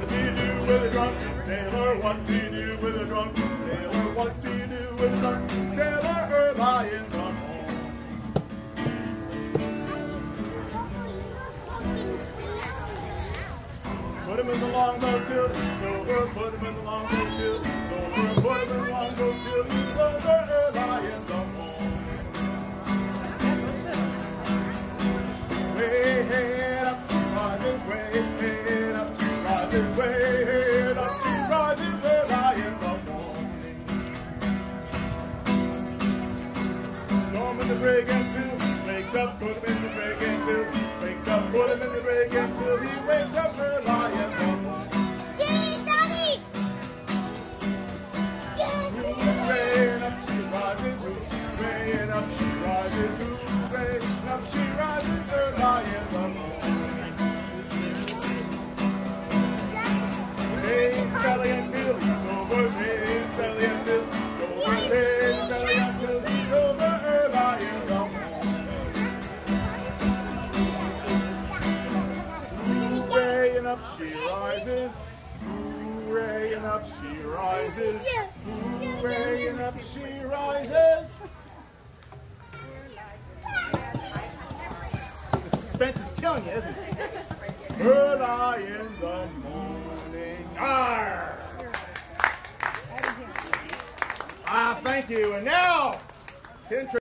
What do you do with a drunken sailor? What do you do with a drunken sailor? What do you do with a drunken sailor early in the morning? Put him in the longboat till he's over. Put him in the longboat till he's over. Put him in the longboat till he's over early in the morning. Way head up, rises way head up, rises way head up, she rises early in the morning. Throw him in the brig until he wakes up. Put him in the brig until he wakes up. Put him in the brig until he wakes up early in the morning. Hooray, up she rises, hooray, up she rises, hooray, up she rises early in the morning. Hey, belly until he's over, hey, belly until he's over, hey, belly until he's over early in the morning. Hooray, and up she rises, hooray, and up she rises, hooray, and up she rises. The suspense is killing you, isn't it? Early in the morning. Arr! Thank you. And now, 10